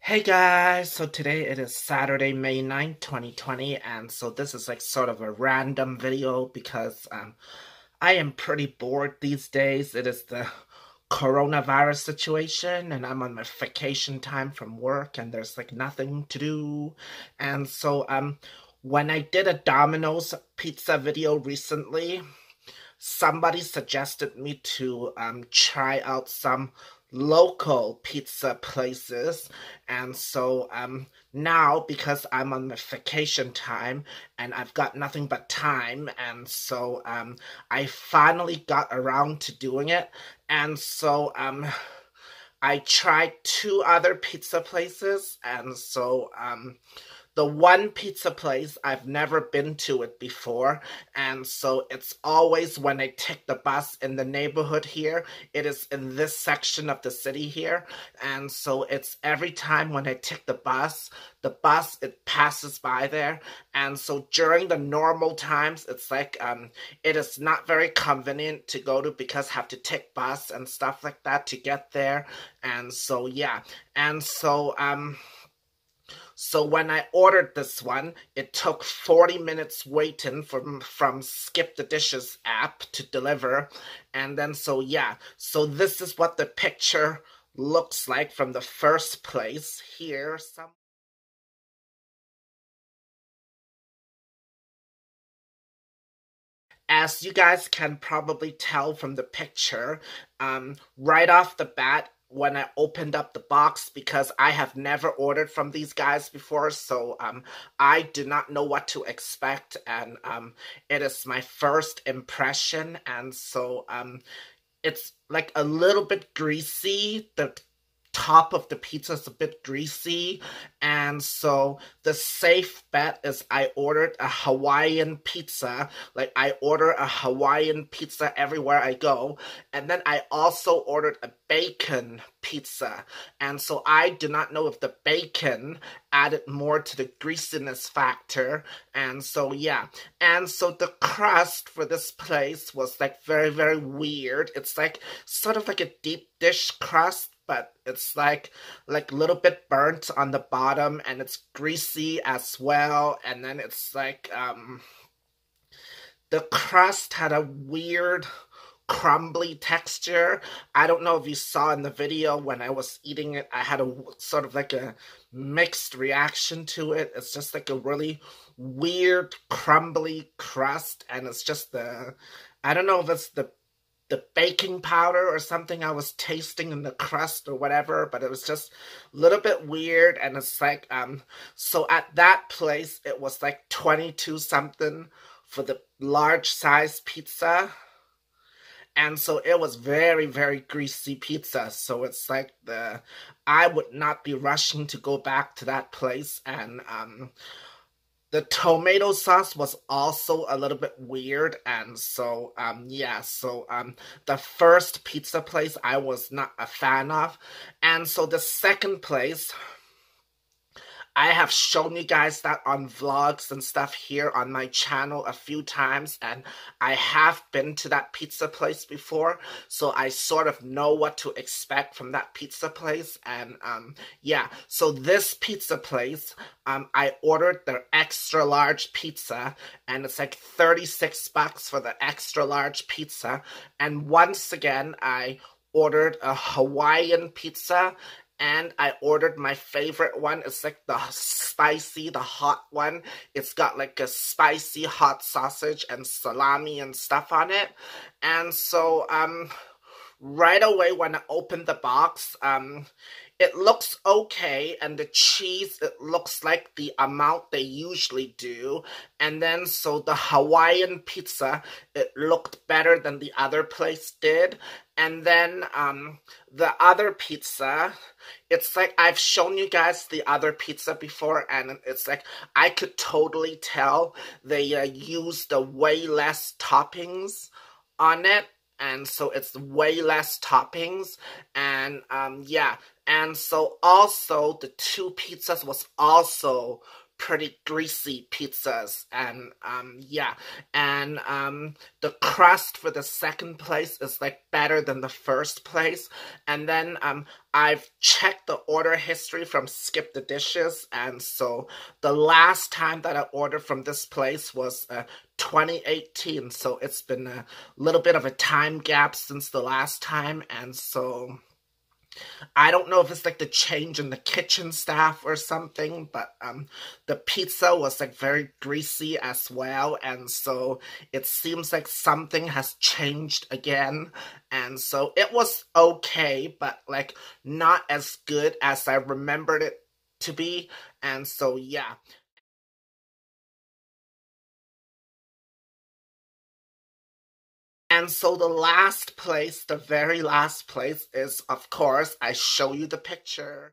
Hey guys, so today it is Saturday, May 9th, 2020, and so this is like sort of a random video because I am pretty bored these days. It is the coronavirus situation and I'm on my vacation time from work and there's like nothing to do. And so when I did a Domino's pizza video recently, somebody suggested me to try out some local pizza places, and so now because I'm on my vacation time and I've got nothing but time, and so I finally got around to doing it. And so I tried two other pizza places, and so the one pizza place, I've never been to it before, and so it's always when I take the bus in the neighborhood here. It is in this section of the city here, and so it's every time when I take the bus it passes by there, and so during the normal times, it's like it is not very convenient to go to because I have to take bus and stuff like that to get there, and so yeah, and so when I ordered this one, it took 40 minutes waiting from Skip the Dishes app to deliver. And then so yeah, so this is what the picture looks like from the first place here. As you guys can probably tell from the picture, right off the bat, when I opened up the box, because I have never ordered from these guys before, so I do not know what to expect, and it is my first impression, and so it's like a little bit greasy. The top of the pizza is a bit greasy, and so the safe bet is I ordered a Hawaiian pizza. Like, I order a Hawaiian pizza everywhere I go, and then I also ordered a bacon pizza, and so I do not know if the bacon added more to the greasiness factor, and so yeah, and so the crust for this place was like very, very weird. It's like sort of like a deep dish crust, but it's like a little bit burnt on the bottom, and it's greasy as well, and then it's like the crust had a weird crumbly texture. I don't know if you saw in the video when I was eating it, I had a sort of like a mixed reaction to it. It's just like a really weird crumbly crust, and it's just I don't know if it's the baking powder or something I was tasting in the crust or whatever, but it was just a little bit weird. And it's like so at that place it was like 22 something for the large size pizza, and so it was very, very greasy pizza. So it's like I would not be rushing to go back to that place. And the tomato sauce was also a little bit weird, and so yeah, so the first pizza place I was not a fan of, and so the second place, I have shown you guys that on vlogs and stuff here on my channel a few times, and I have been to that pizza place before, so I sort of know what to expect from that pizza place. And yeah, so this pizza place, I ordered their extra large pizza, and it's like 36 bucks for the extra large pizza, and once again, I ordered a Hawaiian pizza, and I ordered my favorite one. It's like the spicy, the hot one. It's got like a spicy hot sausage and salami and stuff on it. And so, right away when I opened the box, it looks okay, and the cheese, it looks like the amount they usually do. And then, so the Hawaiian pizza, it looked better than the other place did. And then, the other pizza, it's like I've shown you guys the other pizza before, and it's like I could totally tell they used the way less toppings on it, and so it's way less toppings. And yeah, and so also the two pizzas was also pretty greasy pizzas, and yeah, and the crust for the second place is like better than the first place. And then I've checked the order history from Skip the Dishes, and so the last time that I ordered from this place was 2018, so it's been a little bit of a time gap since the last time. And so I don't know if it's like the change in the kitchen staff or something, but the pizza was like very greasy as well, and so it seems like something has changed again. And so it was okay, but like not as good as I remembered it to be. And so yeah. And so the last place, the very last place is, of course, I show you the picture.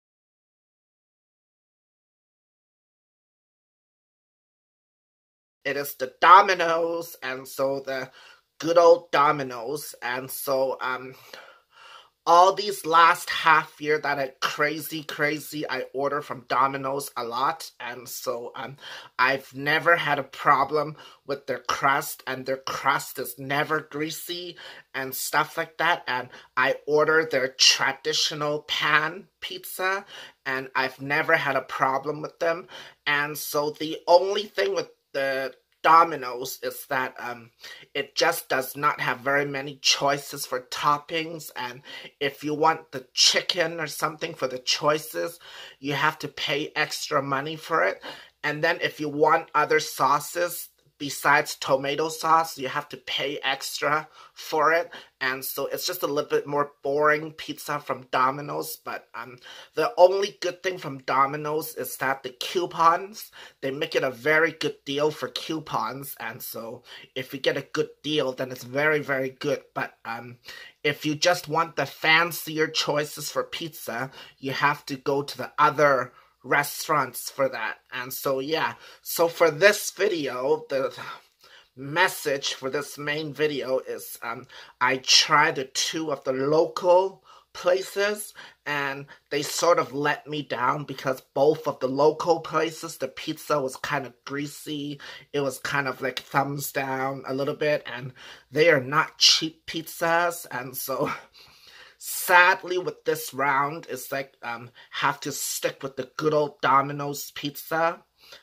It is the Domino's, and so the good old Domino's. And so all these last half year that I crazy I order from Domino's a lot, and so I've never had a problem with their crust, and their crust is never greasy and stuff like that. And I order their traditional pan pizza, and I've never had a problem with them. And so the only thing with the Domino's is that it just does not have very many choices for toppings, and if you want the chicken or something for the choices, you have to pay extra money for it. And then if you want other sauces besides tomato sauce, you have to pay extra for it. And so it's just a little bit more boring pizza from Domino's. But the only good thing from Domino's is that the coupons, they make it a very good deal for coupons. And so if you get a good deal, then it's very good. But if you just want the fancier choices for pizza, you have to go to the other restaurants for that. And so yeah, so for this video, the message for this main video is I tried the two of the local places, and they sort of let me down because both of the local places, the pizza was kind of greasy. It was kind of like thumbs down a little bit, and they are not cheap pizzas. And so sadly, with this round, it's like have to stick with the good old Domino's pizza.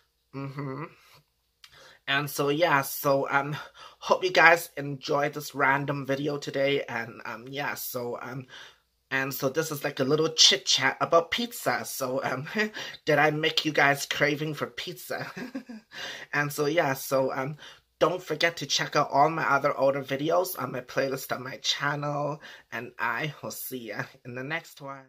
And so yeah, so hope you guys enjoyed this random video today. And yeah, so and so this is like a little chit chat about pizza. So did I make you guys craving for pizza? And so yeah, so don't forget to check out all my other older videos on my playlist on my channel, and I will see ya in the next one.